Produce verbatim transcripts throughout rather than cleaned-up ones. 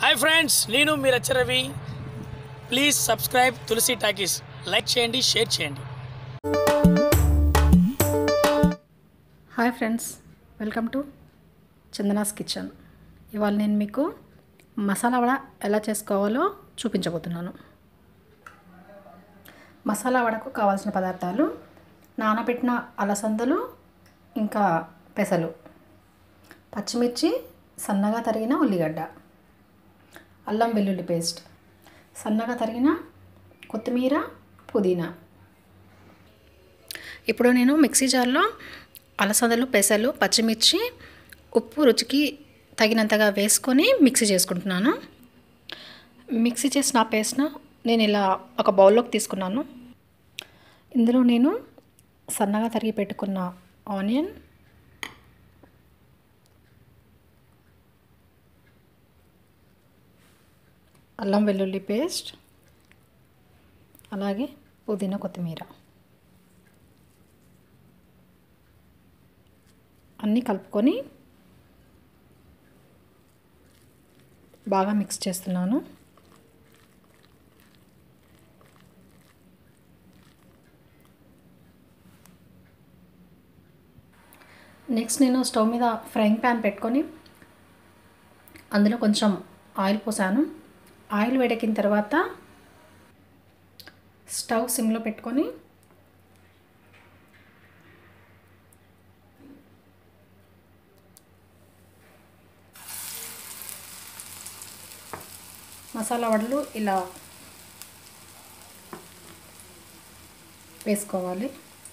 Hi friends, నేను మీ Racha Ravi. Please subscribe Tulasi talkies. Like చేయండి, షేర్ చేయండి. Hi friends, welcome to Chandana's kitchen. ఇవాళ నేను మీకు మసాలా వడ ఎలా చేసుకోవాలో చూపించబోతున్నాను. మసాలా వడకు కావాల్సిన పదార్థాలు: నానబెట్టిన అలసందలు, ఇంకా పెసలు, పచ్చిమిర్చి, సన్నగా తరిగిన ఉల్లిగడ్డ, అల్లం వెల్లుల్లి పేస్ట్, సన్నగా తరిగిన కొత్తిమీర, పుదీనా. ఇప్పుడు నేను మిక్సీ జార్లో అలసందలు, పెసలు, పచ్చిమిర్చి, ఉప్పు రుచికి తగినంతగా వేసుకొని మిక్సీ చేసుకుంటున్నాను. మిక్సీ చేసిన పేస్ట్ను నేను ఇలా ఒక బౌల్లోకి తీసుకున్నాను. ఇందులో నేను సన్నగా తరిగి పెట్టుకున్న ఆనియన్, అల్లం వెల్లుల్లి పేస్ట్, అలాగే పుదీనా, కొత్తిమీర అన్నీ కలుపుకొని బాగా మిక్స్ చేస్తున్నాను. నెక్స్ట్ నేను స్టవ్ మీద ఫ్రైయింగ్ ప్యాన్ పెట్టుకొని అందులో కొంచెం ఆయిల్ పోసాను. ఆయిల్ వేడెక్కిన తర్వాత స్టవ్ సిమ్లో పెట్టుకొని మసాలా వడలు ఇలా వేసుకోవాలి.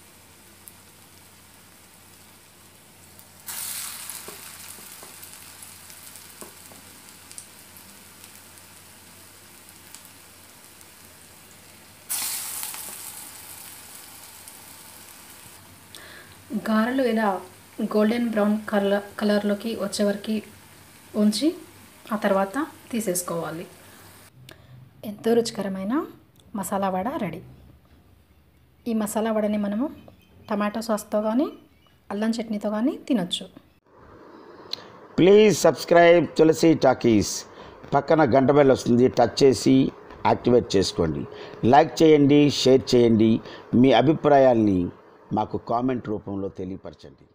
గారెలు ఇలా గోల్డెన్ బ్రౌన్ కలర్ కలర్లోకి వచ్చే వరకు ఉంచి ఆ తర్వాత తీసేసుకోవాలి. ఎంతో రుచికరమైన మసాలా వడ రెడీ. ఈ మసాలా వడని మనము టమాటో సాస్తో కానీ అల్లం చట్నీతో కానీ తినొచ్చు. Please subscribe Tulasi talkies. పక్కన గంట బెల్ వస్తుంది, టచ్ చేసి యాక్టివేట్ చేసుకోండి. లైక్ చేయండి, షేర్ చేయండి. మీ అభిప్రాయాల్ని మాకు కామెంట్ రూపంలో తెలియపరచండి.